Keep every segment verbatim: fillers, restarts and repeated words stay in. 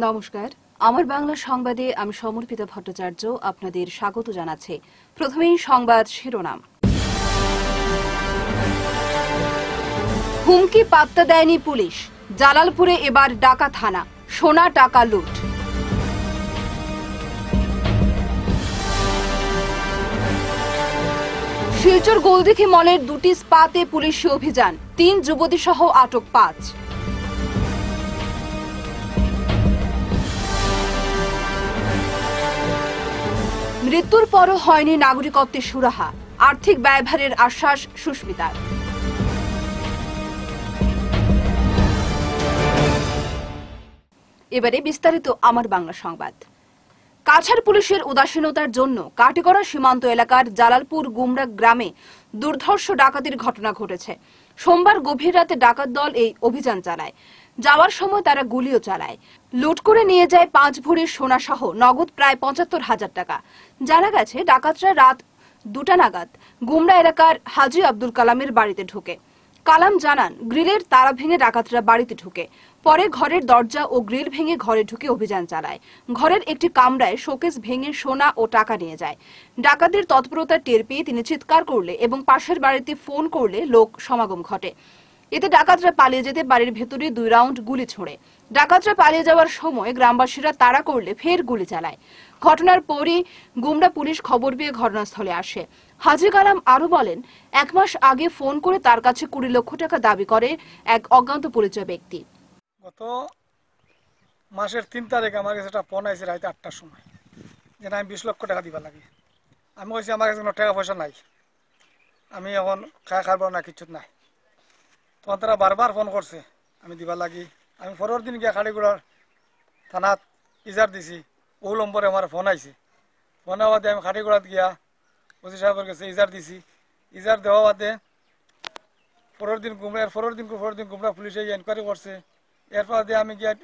নমস্কার, আমার বাংলা সংবাদে আমি সমর্পিতা ভট্টাচার্য আপনাদের স্বাগত জানাচ্ছি। প্রথমেই সংবাদ শিরোনাম। হুমকি পাত্তা দেয়নি পুলিশ, জালালপুরে এবার ডাকা থানা, সোনা টাকা লুট। শিলচর গোলদিঘি মলের দুটি স্পাতে পুলিশি অভিযান, তিন যুবতী সহ আটক পাঁচ। মৃত্যুর পরও হয়নি নাগরিকত্বের সুরাহা, আর্থিক ব্যয়ভারের আশ্বাস সুস্মিতার। এবারে বিস্তারিত আমার বাংলা সংবাদ। কাছাড় পুলিশের উদাসীনতার জন্য কাটিগড়া সীমান্ত এলাকার জালালপুর গুমরা গ্রামে দুর্ধর্ষ ডাকাতির ঘটনা ঘটেছে। সোমবার গভীর রাতে ডাকাত দল এই অভিযান চালায়। যাওয়ার সময় তারা গুলিও চালায়। লুট করে নিয়ে যায় পাঁচ ভরির সোনা সহ নগদ প্রায় পঁচাত্তর হাজার টাকা। জানা গেছে ডাকাতরা রাত দুটা নাগাদ গুমরা এলাকার হাজি আব্দুল কালামের বাড়িতে ঢোকে। কালাম জানান, গ্রিলের তালা ভেঙে ডাকাতরা বাড়িতে ঢুকে, পরে ঘরের দরজা ও গ্রিল ভেঙে ঘরে ঢুকে অভিযান চালায়। ঘরের একটি কামরায় শোকেস ভেঙে সোনা ও টাকা নিয়ে যায়। ডাকাতের তৎপরতা টের পেয়ে তিনি চিৎকার করলে এবং পাশের বাড়িতে ফোন করলে লোক সমাগম ঘটে। এতে ডাকাতরা পালিয়ে যেতে বাড়ির ভেতরে দুই রাউন্ড গুলি ছোড়ে। ডাকাতরা পালিয়ে যাওয়ার সময় গ্রামবাসীরা তাড়া করলে ফের গুলি চালায়। ঘটনার পরই গুমরা পুলিশ খবর পেয়ে ঘটনাস্থলে আসে। হাজি কালাম আরো বলেন, এক মাস আগে ফোন করে তার কাছে কুড়ি লক্ষ টাকা দাবি করে এক অজ্ঞাত পরিচয় ব্যক্তি। গত মাসের তিন তারিখ আমার কাছে একটা ফোন আইছে রাতে আটটার সময়, যে আমি বিশ লক্ষ টাকা দিবা লাগে। আমি কইছি আমার কাছে কোনো টাকা পয়সা নাই, আমি এখন খায় খাব না, কিছু নাই। তখন তারা বারবার ফোন করছে আমি দিবা লাগি। আমি পরের দিন গিয়া খাড়িগুড়ার থানাত ইজার দিছি, ও নম্বরে আমার ফোন আইছে। ফোন হওয়া দিয়ে আমি খাড়িগুড়াত গিয়া ওসি সাহেবের কাছে ইজার দিছি। ইজার দেওয়া বাদে পরের দিন গুমরা পরের দিন পরের দিন গুমরা পুলিশে এনকোয়ারি করছে। এরপর দিয়ে আমি গিয়া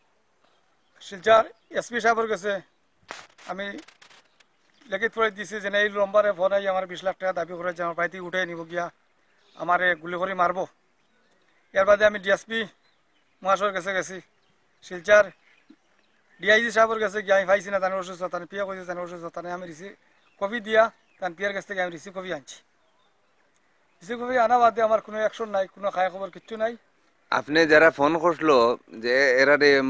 শিলচর এসপি সাহেবের কাছে আমি লিখিত করে দিছি যে এই নম্বরে ফোন আই আমার বিশ লাখ টাকা দাবি করে যে আমার বাড়িতে উঠে নিব গিয়া আমার গুলি করে মারবো। এর বাদে আমি ডিএসপি মহাশয়ের কাছে গেছি, শিলচর ডিআইজি সাহেবের কাছে গিয়ে আমি পাইছি না তার অসুস্থ, তার পিয়া কইছে তার অসুস্থ, তার আমি রিসিভ কপি দিয়া তার পিয়ার কাছ থেকে আমি রিসিভ কপি আনছি। রিসিভ কপি আনা বাদে আমার কোনো অ্যাকশন নাই, কোনো খায় খবর কিচ্ছু নাই। আপনি যারা ফোন করলো যে এরা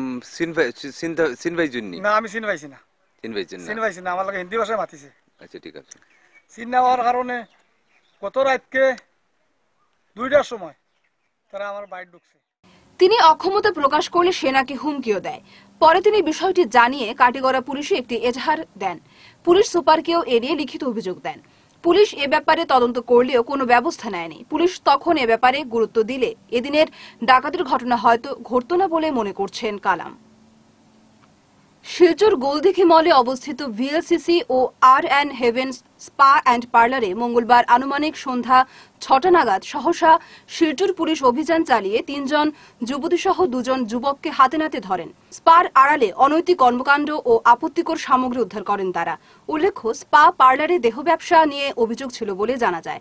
সিন পাইছেন না, আমি চিন পাইছি না, চিন পাইছেন না চিন পাইছি না, আমার লাগে হিন্দি ভাষায় মাতিছে। আচ্ছা, ঠিক আছে। চিন না হওয়ার কারণে গত রাতকে দুইটার সময় তারা আমার বাড়ি ঢুকছে। তিনি অক্ষমতা প্রকাশ করলে সেনাকে হুমকিও দেয়। পরে তিনি বিষয়টি জানিয়ে কাটিগড়া পুলিশে একটি এজাহার দেন। পুলিশ সুপারকেও এড়িয়ে লিখিত অভিযোগ দেন। পুলিশ এ ব্যাপারে তদন্ত করলেও কোনো ব্যবস্থা নেয়নি। পুলিশ তখন এ ব্যাপারে গুরুত্ব দিলে এদিনের ডাকাতির ঘটনা হয়তো ঘটত না বলে মনে করছেন কালাম। শিলচর গোলদিঘি মলে অবস্থিত ভিএলসিসি ও আর অ্যান্ড হেভেন স্পা অ্যান্ড পার্লারে মঙ্গলবার আনুমানিক সন্ধ্যা ছটা নাগাদ সহসা শিলচর পুলিশ অভিযান চালিয়ে তিনজন যুবতী সহ দুজন যুবককে হাতে নাতে ধরেন। স্পার আড়ালে অনৈতিক কর্মকাণ্ড ও আপত্তিকর সামগ্রী উদ্ধার করেন তারা। উল্লেখ্য, স্পা পার্লারে দেহ ব্যবসা নিয়ে অভিযোগ ছিল বলে জানা যায়।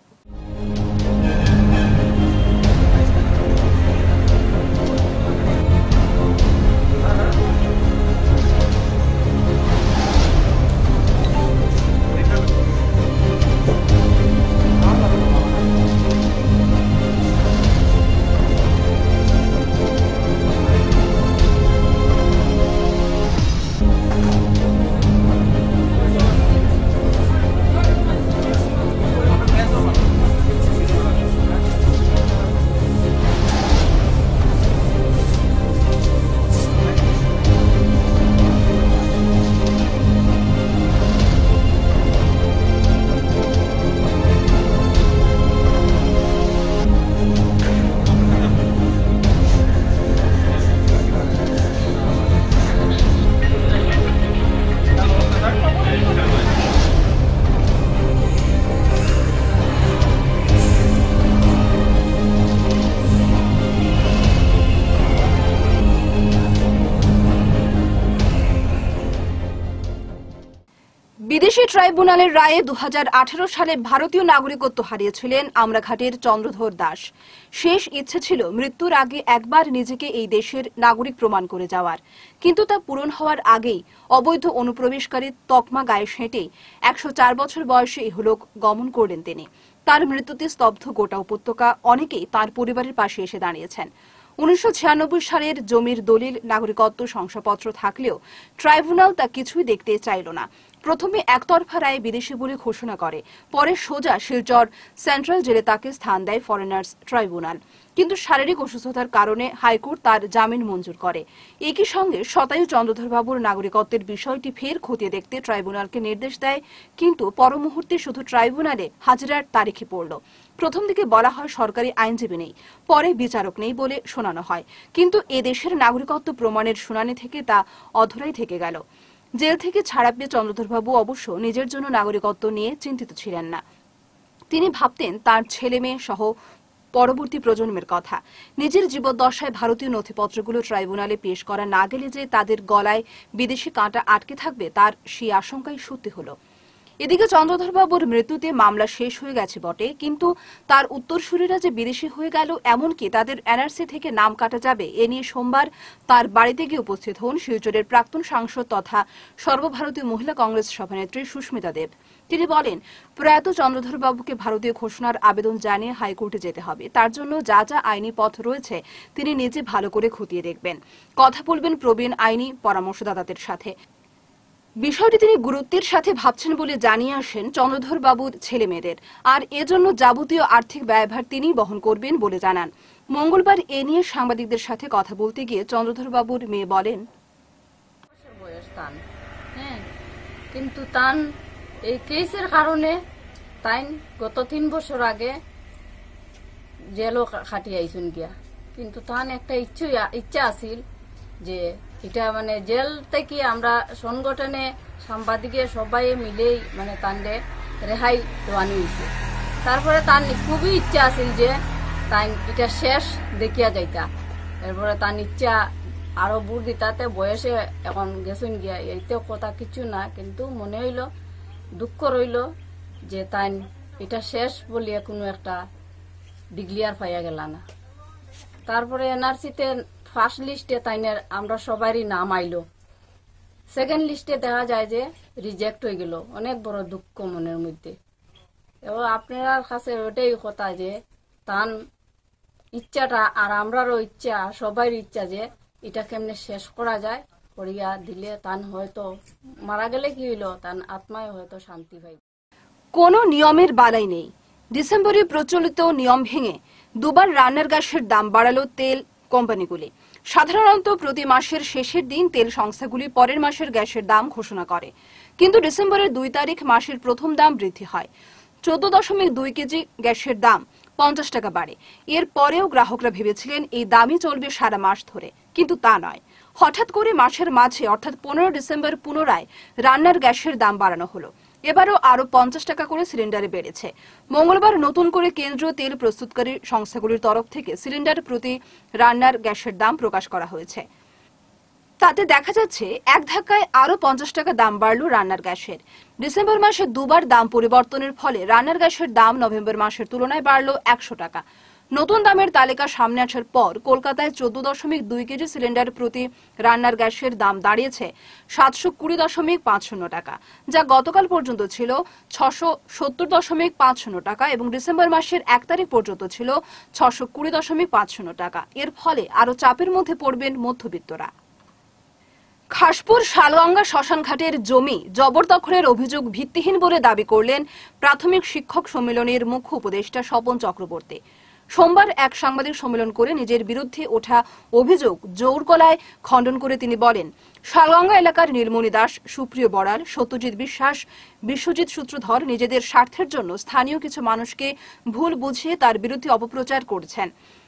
বিদেশি ট্রাইব্যুনালের রায়ে দু হাজার আঠারো সালে ভারতীয় নাগরিকত্ব হারিয়েছিলেন আমরাঘাটের চন্দ্রধর দাস। শেষ ইচ্ছে ছিল মৃত্যুর আগে একবার নিজেকে এই দেশের নাগরিক প্রমাণ করে যাওয়ার, কিন্তু তা পূরণ হওয়ার আগেই অবৈধ অনুপ্রবেশকারী তকমা গায়ে সেঁটে একশো চার বছর বয়সে ইহলোক গমন করলেন তিনি। তার মৃত্যুতে স্তব্ধ গোটা উপত্যকা। অনেকেই তার পরিবারের পাশে এসে দাঁড়িয়েছেন। উনিশশো ছিয়ানব্বই সালের জমির দলিল, নাগরিকত্ব শংসাপত্র থাকলেও ট্রাইব্যুনাল তা কিছুই দেখতে চাইল না। প্রথমে একতরফা রায়ে বিদেশি বলে ঘোষণা করে, পরে সোজা শিলচর সেন্ট্রাল জেলে তাকে স্থান দেয় ফরেনার্স ট্রাইব্যুনাল। কিন্তু শারীরিক অসুস্থতার কারণে হাইকোর্ট তার জামিন মঞ্জুর করে। একই সঙ্গে শতায়ু চন্দ্রধরবাবুর নাগরিকত্বের বিষয়টি ফের খতিয়ে দেখতে ট্রাইব্যুনালকে নির্দেশ দেয়, কিন্তু পর মুহূর্তে শুধু ট্রাইব্যুনালে হাজিরার তারিখে পড়ল। প্রথম দিকে বলা হয় সরকারি আইনজীবী নেই, পরে বিচারক নেই বলে শোনানো হয়, কিন্তু এদেশের নাগরিকত্ব প্রমাণের শুনানি থেকে তা অধরাই থেকে গেল। জেল থেকে ছাড়া পেয়ে চন্দ্রধরবাবু অবশ্য নিজের জন্য নাগরিকত্ব নিয়ে চিন্তিত ছিলেন না। তিনি ভাবতেন তার ছেলে মেয়ে সহ পরবর্তী প্রজন্মের কথা। নিজের জীবদ্দশায় ভারতীয় নথিপত্রগুলো ট্রাইব্যুনালে পেশ করা না গেলে যে তাদের গলায় বিদেশি কাঁটা আটকে থাকবে, তার সেই আশঙ্কাই সত্যি হলো। এদিকে চন্দ্রধরবাবুর মৃত্যুতে মামলা শেষ হয়ে গেছে বটে, কিন্তু তার উত্তরসূরিরা যে বিদেশি হয়ে গেল, এমনকি তাদের এনআরসি থেকে নাম কাটা যাবে, এ নিয়ে সোমবার তার বাড়িতে গিয়ে উপস্থিত হন শিলচরের প্রাক্তন সাংসদ তথা সর্বভারতীয় মহিলা কংগ্রেস সভানেত্রী সুস্মিতা দেব। তিনি বলেন, প্রয়াত চন্দ্রধরবাবুকে ভারতীয় ঘোষণার আবেদন জানিয়ে হাইকোর্টে যেতে হবে। তার জন্য যা যা আইনি পথ রয়েছে তিনি নিজে ভালো করে খতিয়ে দেখবেন, কথা বলবেন প্রবীণ আইনি পরামর্শদাতাদের সাথে। বিষয়টি তিনি গুরুত্বের সাথে ভাবছেন বলে জানিয়ে আসেন চন্দ্রধর বাবুর ছেলে মেয়েদের, আর এজন্য যাবতীয় আর্থিক ব্যয়ভার তিনিই বহন করবেন বলে জানান। মঙ্গলবার এ নিয়ে সাংবাদিকদের সাথে কথা বলতে গিয়ে চন্দ্রধর বাবুর মেয়ে বলেন, হ্যাঁ, কিন্তু তান এই কেসের কারণে তাই গত তিন বছর আগে জেলও খাটিয়ে আইসুন গিয়া, কিন্তু তান একটা ইচ্ছু ইচ্ছা আছিল যে এটা মানে জেল থেকে আমরা সংগঠনে সাংবাদিকে সবাই মিলেই মানে তান্ডে রেহাই দেওয়ানি হয়েছে। তারপরে তার খুবই ইচ্ছা আছিল যে তাই এটা শেষ দেখিয়া যাইতা। এরপরে তার ইচ্ছা আরো বুড় দিতাতে বয়সে এখন গেছুন গিয়া, এইতেও কথা কিছু না, কিন্তু মনে হইল দুঃখ রইল যে তাই এটা শেষ বলিয়া কোনো একটা ডিগ্লিয়ার পাইয়া গেল না। তারপরে এনআরসিতে ফার্স্ট লিস্টে তাইনের আমরা সবারই নাম আইলো, সেকেন্ড লিস্টে দেখা যায় যে রিজেক্ট হয়ে গেল। অনেক বড় দুঃখ মনের মধ্যে। এবং আপনার কাছে ওটাই কথা যে তান ইচ্ছাটা আর আমরারও ইচ্ছা, সবাই ইচ্ছা যে এটা কেমনে শেষ করা যায়, করিয়া দিলে তান হয়তো মারা গেলে কি হইল, তান আত্মায় হয়তো শান্তি পাইব। কোনো নিয়মের বালাই নেই। ডিসেম্বরে প্রচলিত নিয়ম ভেঙে দুবার রান্নার গ্যাসের দাম বাড়ালো তেল কোম্পানিগুলি। সাধারণত প্রতি মাসের শেষের দিন তেল সংস্থাগুলি পরের মাসের গ্যাসের দাম ঘোষণা করে, কিন্তু ডিসেম্বরের দুই তারিখ মাসের প্রথম দাম বৃদ্ধি হয়। চোদ্দ দশমিক দুই কেজি গ্যাসের দাম পঞ্চাশ টাকা বাড়ে। এর পরেও গ্রাহকরা ভেবেছিলেন এই দামই চলবে সারা মাস ধরে, কিন্তু তা নয়। হঠাৎ করে মাসের মাঝে অর্থাৎ পনেরো ডিসেম্বর পুনরায় রান্নার গ্যাসের দাম বাড়ানো হলো। এবারও আরো পঞ্চাশ টাকা করে সিলিন্ডারে বেড়েছে। মঙ্গলবার নতুন করে কেন্দ্রীয় তেল প্রস্তুতকারী সংস্থাগুলির তরফ থেকে সিলিন্ডার প্রতি রান্নার গ্যাসের দাম প্রকাশ করা হয়েছে। তাতে দেখা যাচ্ছে এক ধাক্কায় আরো পঞ্চাশ টাকা দাম বাড়ল রান্নার গ্যাসের। ডিসেম্বর মাসে দুবার দাম পরিবর্তনের ফলে রান্নার গ্যাসের দাম নভেম্বর মাসের তুলনায় বাড়ল একশো টাকা। নতুন দামের তালিকা সামনে আসার পর কলকাতায় চোদ্দ দশমিক দুই কেজি সিলিন্ডার প্রতি রান্নার গ্যাসের দাম দাঁড়িয়েছে সাতশো কুড়ি দশমিক পাঁচ শূন্য টাকা, যা গতকাল পর্যন্ত ছিল ছশো সত্তর দশমিক পাঁচ শূন্য টাকা এবং ডিসেম্বর মাসের এক তারিখ পর্যন্ত ছিল ছশো কুড়ি দশমিক পাঁচ শূন্য টাকা। এর ফলে আরো চাপের মধ্যে পড়বেন মধ্যবিত্তরা। খাসপুর শালগঙ্গা শ্মশানঘাটের জমি জবরদখলের অভিযোগ ভিত্তিহীন বলে দাবি করলেন প্রাথমিক শিক্ষক সম্মেলনের মুখ্য উপদেষ্টা স্বপন চক্রবর্তী। সোমবার এক সাংবাদিক সম্মেলন করে নিজের বিরুদ্ধে ওঠা অভিযোগ জোর গলায় খণ্ডন করে তিনি বলেন, শালগঙ্গা এলাকার নীলমণি দাস, সুপ্রিয় বড়াল, সত্যজিৎ বিশ্বাস, বিশ্বজিৎ সূত্রধর নিজেদের স্বার্থের জন্য স্থানীয় কিছু মানুষকে ভুল বুঝিয়ে তার বিরুদ্ধে অপপ্রচার করছেন।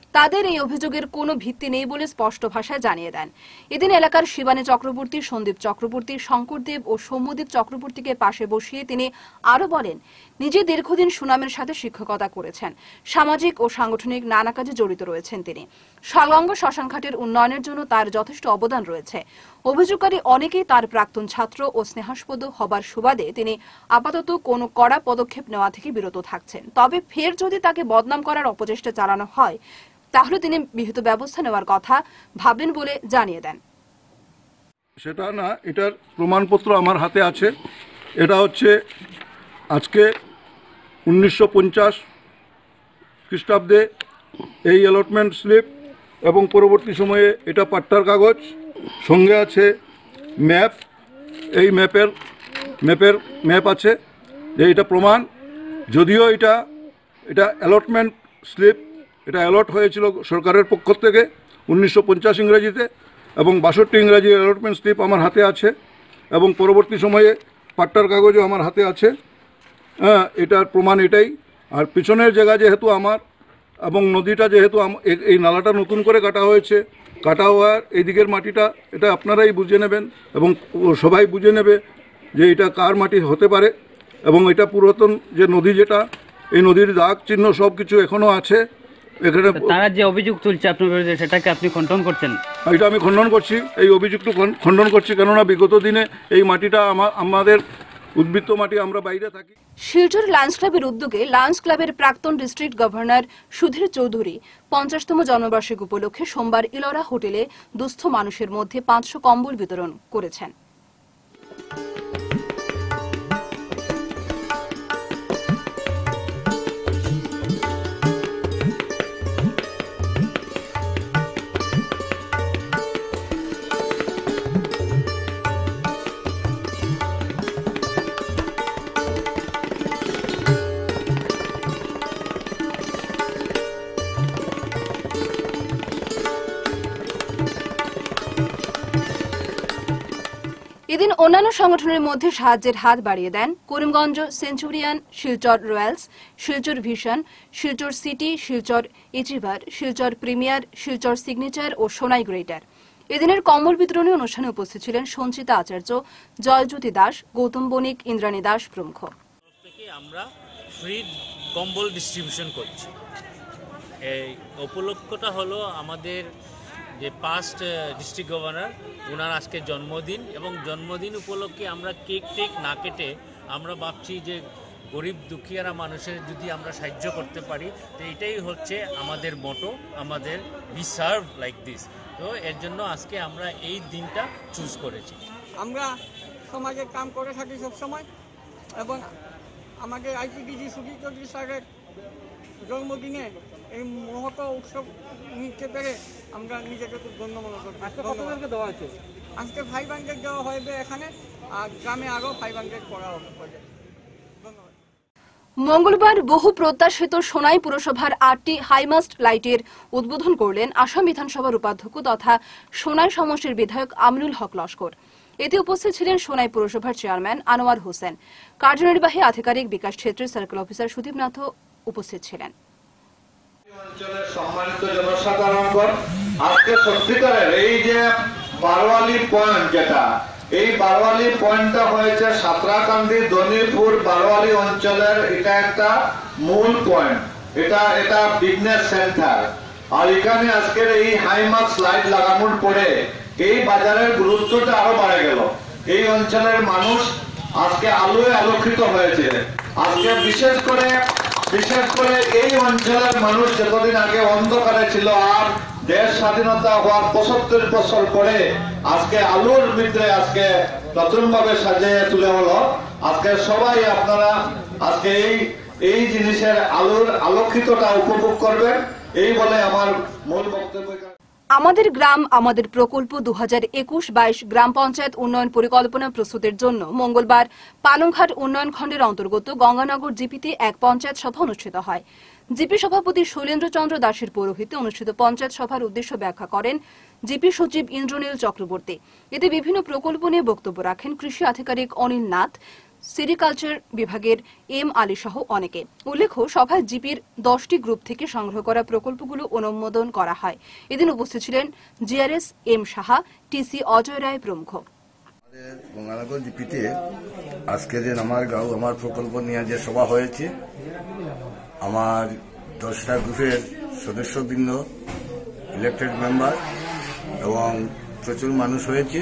তাদের এই অভিযোগের কোনো ভিত্তি নেই বলে স্পষ্ট ভাষায় জানিয়ে দেন। এদিন এলাকার শিবানী চক্রবর্তী, সন্দীপ চক্রবর্তী, শঙ্করদেব ও সৌম্যদীপ চক্রবর্তীকে পাশে বসিয়ে তিনি আরো বলেন, নিজে দীর্ঘদিন সুনামের সাথে শিক্ষকতা করেছেন, সামাজিক ও সাংগঠনিক নানা কাজে জড়িত রয়েছেন তিনি। সংলগ্ন শ্মশানঘাটের উন্নয়নের জন্য তার যথেষ্ট অবদান রয়েছে। অভিযোগকারী অনেকেই তার প্রাক্তন ছাত্র ও স্নেহাস্পদ হবার সুবাদে তিনি আপাতত কোনো কড়া পদক্ষেপ নেওয়া থেকে বিরত থাকছেন। তবে ফের যদি তাকে বদনাম করার অপচেষ্টা চালানো হয় তাহলে তিনি বিহিত ব্যবস্থা নেওয়ার কথা ভাববেন বলে জানিয়ে দেন। সেটা না, এটার প্রমাণপত্র আমার হাতে আছে। এটা হচ্ছে আজকে উনিশশো পঞ্চাশ খ্রিস্টাব্দে এই অ্যালটমেন্ট স্লিপ এবং পরবর্তী সময়ে এটা পাট্টার কাগজ, সঙ্গে আছে ম্যাপ। এই ম্যাপের ম্যাপের ম্যাপ আছে যে এটা প্রমাণ। যদিও এটা এটা অ্যালটমেন্ট স্লিপ, এটা অ্যালট হয়েছিল সরকারের পক্ষ থেকে উনিশশো পঞ্চাশ ইংরেজিতে, এবং বাষট্টি ইংরাজি অ্যালটমেন্ট স্লিপ আমার হাতে আছে, এবং পরবর্তী সময়ে পাট্টার কাগজও আমার হাতে আছে। হ্যাঁ, এটার প্রমাণ এটাই। আর পিছনের জায়গা যেহেতু আমার, এবং নদীটা যেহেতু এই নালাটা নতুন করে কাটা হয়েছে, কাটা হওয়ার এই দিকের মাটিটা এটা আপনারাই বুঝে নেবেন এবং সবাই বুঝে নেবে যে এটা কার মাটি হতে পারে। এবং এটা পুরাতন যে নদী, যেটা এই নদীর দাগ চিহ্ন সব কিছু এখনও আছে এখানে। তারা যে অভিযোগ তুলছে আপনার বিরুদ্ধে, সেটাকে আপনি খণ্ডন করছেন? এটা আমি খণ্ডন করছি, এই অভিযোগটা খণ্ডন করছি, কেননা বিগত দিনে এই মাটিটা আমাদের উদ্বৃত্ত মাটি, আমরা বাইরে থাকি। শিলচর লায়ন্স ক্লাবের উদ্যোগে লায়ন্স ক্লাবের প্রাক্তন ডিস্ট্রিক্ট গভর্নর সুধীর চৌধুরী পঞ্চাশতম জন্মবার্ষিকী উপলক্ষে সোমবার ইলোরা হোটেলে দুস্থ মানুষের মধ্যে পাঁচশো কম্বল বিতরণ করেছেন। এদিন অন্যান্য সংগঠনের মধ্যে সাহায্যের হাত বাড়িয়ে দেন Karimganj Centurion, Silchar Royals, Silchar Vision, Silchar City, Silchar Achiever, Silchar Premier, Silchar Signature ও সোনাই গ্রেটার। এদিনের কম্বল বিতরণী অনুষ্ঠানে উপস্থিত ছিলেন সঞ্চিতা আচার্য, জয়জ্যোতি দাস, গৌতম বণিক, ইন্দ্রাণী দাস প্রমুখ। আমরা ফ্রি কম্বল ডিস্ট্রিবিউশন করছি। এই উপলক্ষটা হলো আমাদের যে পাস্ট ডিস্ট্রিক্ট গভর্নর, ওনার আজকে জন্মদিন, এবং জন্মদিন উপলক্ষে আমরা কেক টেক না কেটে আমরা ভাবছি যে গরিব দুঃখীরা মানুষের যদি আমরা সাহায্য করতে পারি, তো এটাই হচ্ছে আমাদের মোটো, আমাদের উই সার্ভ লাইক দিস। তো এর জন্য আজকে আমরা এই দিনটা চুজ করেছি। আমরা সমাজে কাম করে থাকি সবসময়, এবং আমাদের আইপিডিজি সুধীর চৌধুরী স্যারের জন্মদিনে এই মহৎ উৎসব নিতে পেরে আমরা নিজেকে খুব ধন্য মনে করি। আজকে কতজনকে দেওয়া হয়েছে? আজকে ফাইভ হান্ড্রেড দেওয়া হবে এখানে, আর গ্রামে আরও ফাইভ হান্ড্রেড করা হবে। ধন্যবাদ। মঙ্গলবার বহু প্রত্যাশিত সোনাই পুরসভার আটটি হাইমাস্ট লাইটের উদ্বোধন করলেন আসাম বিধানসভার উপাধ্যক্ষ তথা সোনাই সমষ্টির বিধায়ক আমিনুল হক লস্কর। এতে উপস্থিত ছিলেন সোনাই পুরসভার চেয়ারম্যান আনোয়ার হোসেন, কার্যনির্বাহী আধিকারিক বিকাশ ক্ষেত্রের সার্কেল অফিসার সুদীপ নাথ উপস্থিত ছিলেন। অঞ্চলের সম্মানিত জনসাধারণগণ, আজকে সত্যিকারের এই যে বারোয়ালি পয়েন্ট, যেটা এই বারোয়ালি পয়েন্টটা হয়েছে সাঁতরাকান্দি, দনিরপুর, বারোয়ালি অঞ্চলের এটা একটা মূল পয়েন্ট। এটা এটা বিজনেস সেন্টার। আর এখানে আজকের এই হাইমাক্স লাইট লাগানোর পরে এই বাজারের গুরুত্বটা আরো বাড়ে গেল। এই অঞ্চলের মানুষ আজকে আলোয় আলোকিত হয়েছে। আজকে বিশেষ করে বিশেষ করে এই অঞ্চলের মানুষ যতদিন আগে অন্ধকারে ছিল, আর দেশ স্বাধীনতা হওয়ার পঁচাত্তর বছর পরে আজকে আলোর ভিতরে আজকে নতুন ভাবে সাজিয়ে তুলে হলো। আজকে সবাই আপনারা আজকে এই এই জিনিসের আলোর আলোকিতটা উপভোগ করবেন, এই বলে আমার মূল বক্তব্য। আমাদের গ্রাম আমাদের প্রকল্প দু হাজার একুশ বাইশ গ্রাম পঞ্চায়েত উন্নয়ন পরিকল্পনা প্রস্তুতের জন্য মঙ্গলবার পালংঘাট উন্নয়ন খণ্ডের অন্তর্গত গঙ্গানগর জিপিতে এক পঞ্চায়েত সভা অনুষ্ঠিত হয়। জিপি সভাপতি শৈলেন্দ্র চন্দ্র দাসের পৌরোহিত্যে অনুষ্ঠিত পঞ্চায়েত সভার উদ্দেশ্য ব্যাখ্যা করেন জিপি সচিব ইন্দ্রনীল চক্রবর্তী। এতে বিভিন্ন প্রকল্প নিয়ে বক্তব্য রাখেন কৃষি আধিকারিক অনিল নাথ, সেরিকালচার বিভাগের এম আলী সহ অনেকে। উল্লেখ্য, সভায় জিপির দশটি গ্রুপ থেকে সংগ্রহ করা প্রকল্পগুলো অনুমোদন করা হয়। এদিন উপস্থিত ছিলেন GRS M Saha, TC Ajay Roy প্রমুখ। গঙ্গানগর জিপিতে আজকে যে আমার গাঁও আমার প্রকল্প নিয়ে যে সভা হয়েছে, আমার দশটা গ্রুপের সদস্যবৃন্দ, ইলেক্টেড মেম্বার এবং প্রচুর মানুষ হয়েছে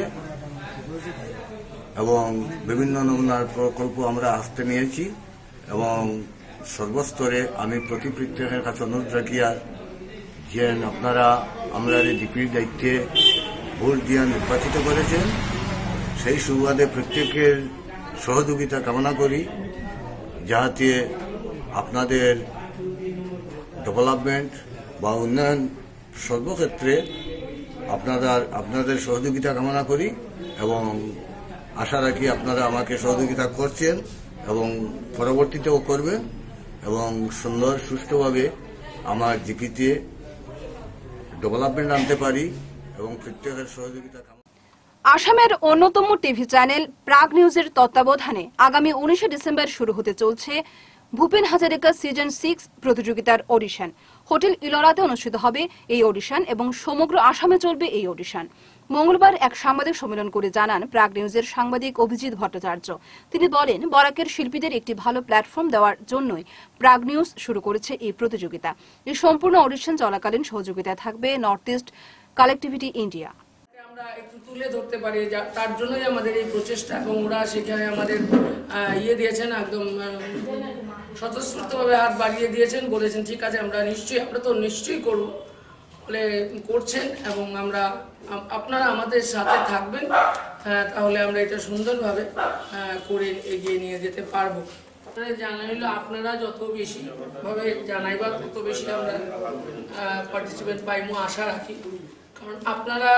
এবং বিভিন্ন নমুনার প্রকল্প আমরা আসতে নিয়েছি এবং সর্বস্তরে আমি প্রতি প্রত্যেকের কাছে অনুরোধ রাখি আর যে আপনারা আমরা এই জিপির দায়িত্বে ভোট দিয়ে নির্বাচিত করেছেন, সেই সুবাদে প্রত্যেকের সহযোগিতা কামনা করি যাতে আপনাদের ডেভেলপমেন্ট বা উন্নয়ন সর্বক্ষেত্রে আপনাদের আপনাদের সহযোগিতা কামনা করি এবং আশা রাখি আপনারা আমাকে সহযোগিতা করছেন এবং পরবর্তীতেও করবেন এবং সুন্দর সুষ্ঠুভাবে আমার জিপিতে ডেভেলপমেন্ট আনতে পারি এবং প্রত্যেকের সহযোগিতা। আসামের অন্যতম টিভি চ্যানেল প্রাগ নিউজের তত্ত্বাবধানে আগামী উনিশে ডিসেম্বর শুরু হতে চলছে ভূপেন হাজারিকা সিজন সিক্স প্রতিযোগিতার অডিশন। হোটেল ইলোরাতে অনুষ্ঠিত হবে এই অডিশন এবং সমগ্র আসামে চলবে এই অডিশন। মঙ্গলবার এক সাংবাদিক সম্মেলন করে জানান প্রাগ নিউজের সাংবাদিক অভিজিৎ ভট্টাচার্য। তিনি বলেন, বরাকের শিল্পীদের একটি ভালো প্ল্যাটফর্ম দেওয়ার জন্যই প্রাগ নিউজ শুরু করেছে এই প্রতিযোগিতা। এই সম্পূর্ণ অডিশন চলাকালীন সহযোগিতায় থাকবে নর্থ ইস্ট কালেক্টিভিটি ইন্ডিয়া। আমরা একটু তুলে ধরতে পারি, তার জন্যই আমাদের এই প্রচেষ্টা এবং ওরা সেখানে আমাদের ইয়ে দিয়েছেন, একদম স্বতঃস্ফূর্তভাবে হাত বাড়িয়ে দিয়েছেন, বলেছেন ঠিক আছে আমরা নিশ্চয়ই আমরা তো নিশ্চয়ই করব বলে করছেন এবং আমরা আপনারা আমাদের সাথে থাকবেন, তাহলে আমরা এটা সুন্দরভাবে করে এগিয়ে নিয়ে যেতে পারবো। আপনারা জানাইল আপনারা যত বেশি ভাবে জানাইবা তত বেশি আমরা পার্টিসিপেন্ট পাইমো আশা রাখি, কারণ আপনারা।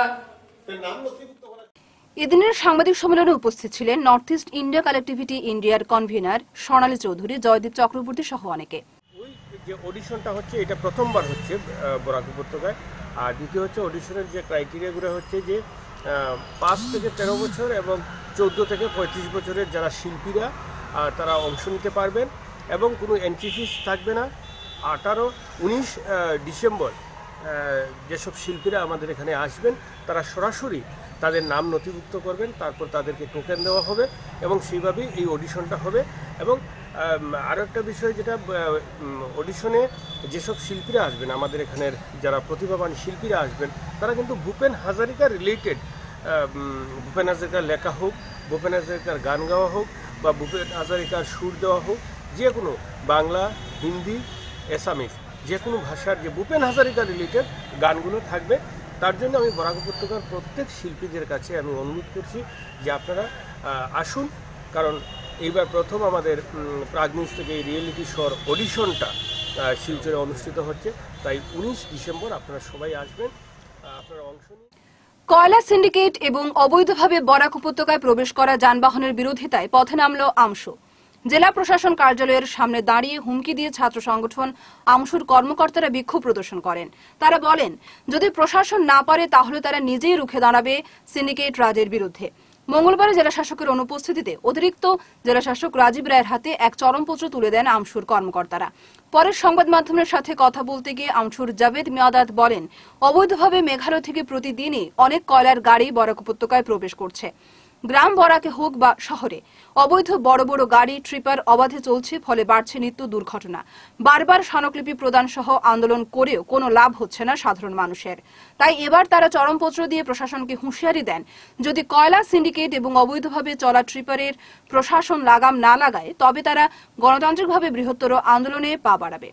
এদিনের সাংবাদিক সম্মেলনে উপস্থিত ছিলেন নর্থ ইস্ট ইন্ডিয়া কালেক্টিভিটি ইন্ডিয়ার কনভিনার স্বর্ণালী চৌধুরী, জয়দীপ চক্রবর্তী সহ অনেকে। ওই যে অডিশনটা হচ্ছে এটা প্রথমবার হচ্ছে বরাক উপত্যকায়, আর দ্বিতীয় হচ্ছে অডিশনের যে ক্রাইটেরিয়াগুলো হচ্ছে যে পাঁচ থেকে তেরো বছর এবং চৌদ্দ থেকে পঁয়ত্রিশ বছরের যারা শিল্পীরা তারা অংশ নিতে পারবেন এবং কোনো এন্ট্রি ফিস থাকবে না। আঠারো উনিশ ডিসেম্বর যেসব শিল্পীরা আমাদের এখানে আসবেন তারা সরাসরি তাদের নাম নথিভুক্ত করবেন, তারপর তাদেরকে টোকেন দেওয়া হবে এবং সেইভাবেই এই অডিশনটা হবে। এবং আরও একটা বিষয় যেটা অডিশনে যেসব শিল্পীরা আসবেন, আমাদের এখানের যারা প্রতিভাবান শিল্পীরা আসবেন, তারা কিন্তু ভূপেন হাজারিকা রিলেটেড, ভূপেন হাজারিকার লেখা হোক, ভূপেন হাজারিকার গান গাওয়া হোক বা ভূপেন হাজারিকার সুর দেওয়া হোক, যে কোনো বাংলা, হিন্দি, আসামিজ যে কোনো ভাষার যে ভূপেন হাজারিকা রিলেটেড গানগুলো থাকবে। তার জন্য আমি বরাক উপত্যকার প্রত্যেক শিল্পীদের কাছে আমি অনুরোধ করছি যে আপনারা আসুন, কারণ এইবার প্রথম আমাদের প্রাগ নিউজ থেকে এই রিয়েলিটি শোর অডিশনটা শিলচরে অনুষ্ঠিত হচ্ছে, তাই উনিশ ডিসেম্বর আপনারা সবাই আসবেন, আপনারা অংশ নিন। কয়লা সিন্ডিকেট এবং অবৈধভাবে বরাক উপত্যকায় প্রবেশ করা যানবাহনের বিরোধিতায় পথে নামল আমশু। জেলা প্রশাসন কার্যালয়ের সামনে দাঁড়িয়ে হুমকি দিয়ে ছাত্র সংগঠন আমশুর কর্মকর্তারা বিক্ষোভ প্রদর্শন করেন। তারা বলেন, যদি প্রশাসন না পারে তাহলে তারা নিজেই রুখে দাঁড়াবে সিন্ডিকেট রাজের বিরুদ্ধে। মঙ্গলবার জেলা শাসকের অনুপস্থিতিতে অতিরিক্ত জেলা শাসক রাজীব রায়ের হাতে এক চরমপত্র তুলে দেন আমশুর কর্মকর্তারা। পরে সংবাদ মাধ্যমের সাথে কথা বলতে গিয়ে আমশুর জাভেদ মিয়াদাদ বলেন, অবৈধভাবে মেঘালয় থেকে প্রতিদিনই অনেক কয়লার গাড়ি বরাক উপত্যকায় প্রবেশ করছে। গ্রাম বরাকে হোক বা শহরে অবৈধ বড় বড় গাড়ি ট্রিপার অবাধে চলছে, ফলে বাড়ছে নিত্য দুর্ঘটনা। বারবার স্মারকলিপি প্রদান সহ আন্দোলন করেও কোনো লাভ হচ্ছে না সাধারণ মানুষের। তাই এবার তারা চরমপত্র দিয়ে প্রশাসনকে হুঁশিয়ারি দেন, যদি কয়লা সিন্ডিকেট এবং অবৈধভাবে চলা ট্রিপারের প্রশাসন লাগাম না লাগায় তবে তারা গণতান্ত্রিকভাবে বৃহত্তর আন্দোলনে পা বাড়াবে।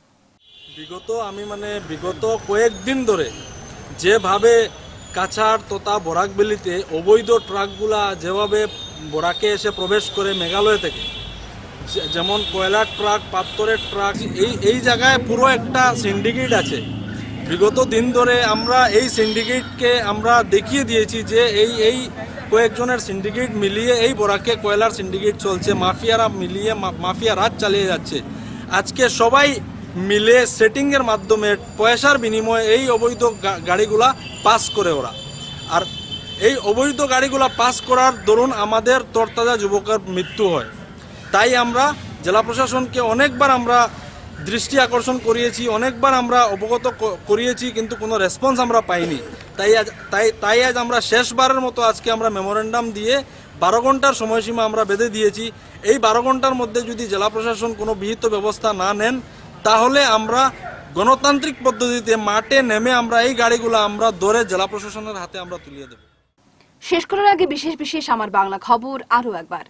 বিগত আমি মানে বিগত কয়েকদিন ধরে যেভাবে কাছাড় তথা বরাকবেলিতে অবৈধ ট্রাকগুলা যেভাবে বরাকে এসে প্রবেশ করে মেঘালয় থেকে, যেমন কয়লার ট্রাক, পাথরের ট্রাক, এই এই জায়গায় পুরো একটা সিন্ডিকেট আছে। বিগত দিন ধরে আমরা এই সিন্ডিকেটকে আমরা দেখিয়ে দিয়েছি যে এই এই কয়েকজনের সিন্ডিকেট মিলিয়ে এই বরাকে কয়লার সিন্ডিকেট চলছে, মাফিয়ারা মিলিয়ে মাফিয়া রাজ চালিয়ে যাচ্ছে। আজকে সবাই মিলে সেটিংয়ের মাধ্যমে পয়সার বিনিময়ে এই অবৈধ গাড়িগুলা পাস করে ওরা। আর এই অবৈধ গাড়িগুলা পাস করার দরুন আমাদের তরতাজা যুবকের মৃত্যু হয়। তাই আমরা জেলা প্রশাসনকে অনেকবার আমরা দৃষ্টি আকর্ষণ করিয়েছি, অনেকবার আমরা অবগত করিয়েছি, কিন্তু কোনো রেসপন্স আমরা পাইনি। তাই আজ তাই তাই আজ আমরা শেষবারের মতো আজকে আমরা মেমোরেন্ডাম দিয়ে বারো ঘন্টার সময়সীমা আমরা বেঁধে দিয়েছি। এই বারো ঘন্টার মধ্যে যদি জেলা প্রশাসন কোনো বিহিত ব্যবস্থা না নেন, তাহলে আমরা গণতান্ত্রিক পদ্ধতিতে মাঠে নেমে আমরা এই গাড়িগুলো আমরা ধরে জেলা প্রশাসনের হাতে আমরা তুলিয়ে দেব। শেষ করার আগে বিশেষ বিশেষ আমার বাংলা খবর আরো একবার।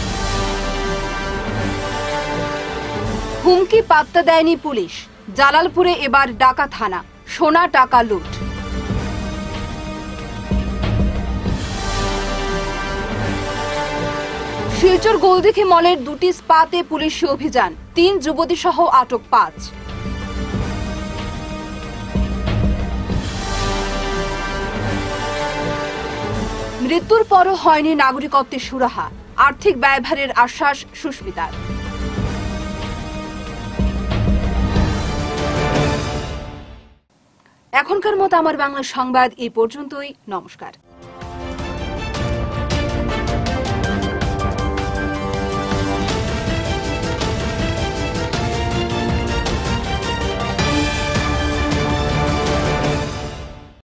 হুমকি পাত্তা দেয়নি পুলিশ, জালালপুরে এবার ডাকা থানা, সোনা টাকা লুট। শিলচর গোলদিঘি মলের দুটি স্পাতে পুলিশি অভিযান, তিন যুবতী সহ আটক পাঁচ। মৃত্যুর পরও হয়নি নাগরিকত্বের সুরাহা, আর্থিক ব্যয়ভারের আশ্বাস সুস্মিতার। এখনকার মতো আমার বাংলা সংবাদ এই পর্যন্তই। নমস্কার।